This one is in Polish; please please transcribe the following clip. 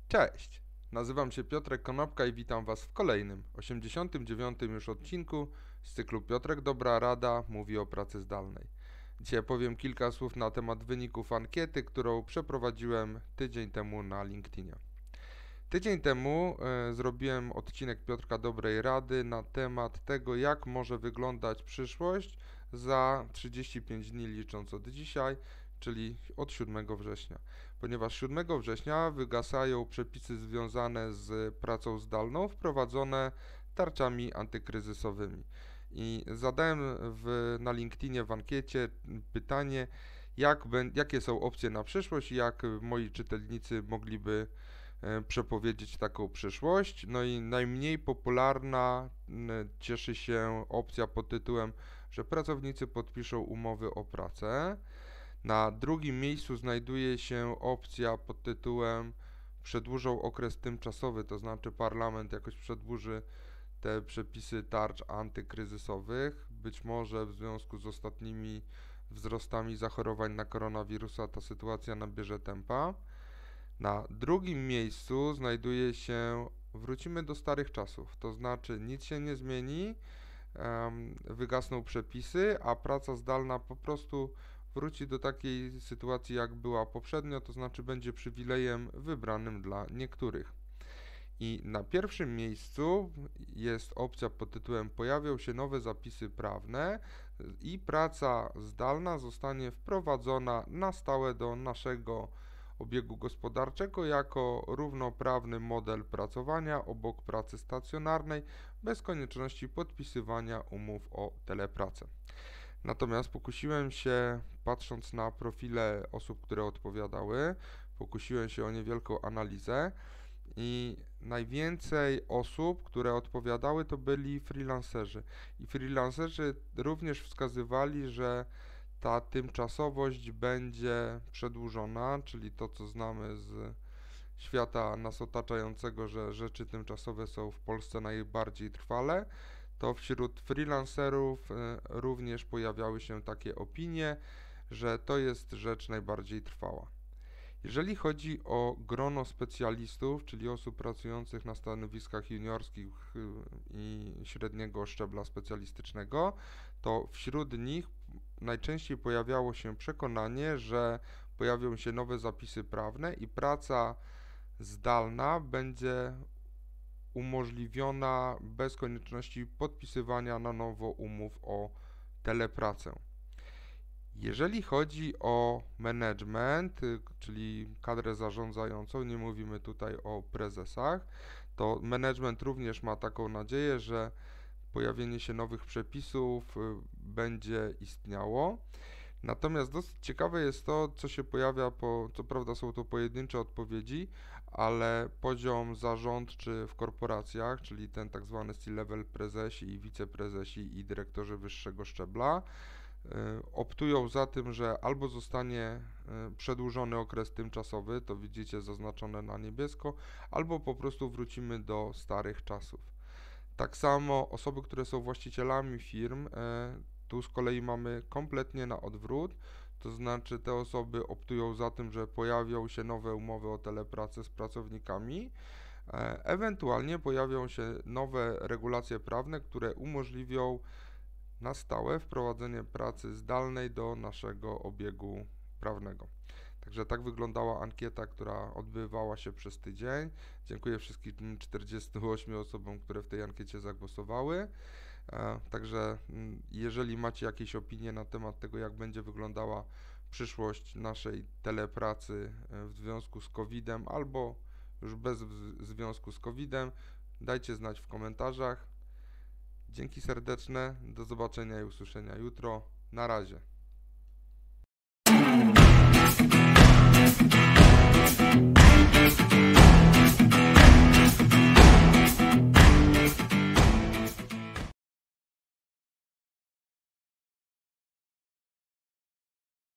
Cześć, nazywam się Piotrek Konopka i witam Was w kolejnym, 89. już odcinku z cyklu Piotrek Dobra Rada mówi o pracy zdalnej. Dzisiaj powiem kilka słów na temat wyników ankiety, którą przeprowadziłem tydzień temu na LinkedInie. Tydzień temu zrobiłem odcinek Piotrka Dobrej Rady na temat tego, jak może wyglądać przyszłość za 35 dni licząc od dzisiaj, czyli od 7 września. Ponieważ 7 września wygasają przepisy związane z pracą zdalną wprowadzone tarczami antykryzysowymi. I zadałem na LinkedInie w ankiecie pytanie, jakie są opcje na przyszłość i jak moi czytelnicy mogliby przepowiedzieć taką przyszłość. No i najmniej popularna cieszy się opcja pod tytułem, że pracownicy podpiszą umowy o pracę. Na drugim miejscu znajduje się opcja pod tytułem przedłużą okres tymczasowy, to znaczy parlament jakoś przedłuży te przepisy tarcz antykryzysowych. Być może w związku z ostatnimi wzrostami zachorowań na koronawirusa ta sytuacja nabierze tempa. Na drugim miejscu znajduje się wrócimy do starych czasów, to znaczy nic się nie zmieni, wygasną przepisy, a praca zdalna po prostu wróci do takiej sytuacji jak była poprzednio, to znaczy będzie przywilejem wybranym dla niektórych. I na pierwszym miejscu jest opcja pod tytułem pojawią się nowe zapisy prawne i praca zdalna zostanie wprowadzona na stałe do naszego obiegu gospodarczego jako równoprawny model pracowania obok pracy stacjonarnej bez konieczności podpisywania umów o telepracę. Natomiast pokusiłem się, patrząc na profile osób, które odpowiadały, pokusiłem się o niewielką analizę i najwięcej osób, które odpowiadały, to byli freelancerzy. I freelancerzy również wskazywali, że ta tymczasowość będzie przedłużona, czyli to, co znamy z świata nas otaczającego, że rzeczy tymczasowe są w Polsce najbardziej trwale, to wśród freelancerów również pojawiały się takie opinie, że to jest rzecz najbardziej trwała. Jeżeli chodzi o grono specjalistów, czyli osób pracujących na stanowiskach juniorskich i średniego szczebla specjalistycznego, to wśród nich najczęściej pojawiało się przekonanie, że pojawią się nowe zapisy prawne i praca zdalna będzie umożliwiona bez konieczności podpisywania na nowo umów o telepracę. Jeżeli chodzi o management, czyli kadrę zarządzającą, nie mówimy tutaj o prezesach, to management również ma taką nadzieję, że pojawienie się nowych przepisów będzie istniało. Natomiast dosyć ciekawe jest to, co się pojawia co prawda są to pojedyncze odpowiedzi, ale poziom zarządczy w korporacjach, czyli ten tak zwany C-level prezesi i wiceprezesi i dyrektorzy wyższego szczebla, optują za tym, że albo zostanie przedłużony okres tymczasowy, to widzicie zaznaczone na niebiesko, albo po prostu wrócimy do starych czasów. Tak samo osoby, które są właścicielami firm, tu z kolei mamy kompletnie na odwrót, to znaczy te osoby optują za tym, że pojawią się nowe umowy o telepracę z pracownikami, ewentualnie pojawią się nowe regulacje prawne, które umożliwią na stałe wprowadzenie pracy zdalnej do naszego obiegu prawnego. Także tak wyglądała ankieta, która odbywała się przez tydzień. Dziękuję wszystkim 48 osobom, które w tej ankiecie zagłosowały. Także jeżeli macie jakieś opinie na temat tego, jak będzie wyglądała przyszłość naszej telepracy w związku z COVID-em albo już bez związku z COVID-em, dajcie znać w komentarzach. Dzięki serdeczne, do zobaczenia i usłyszenia jutro. Na razie.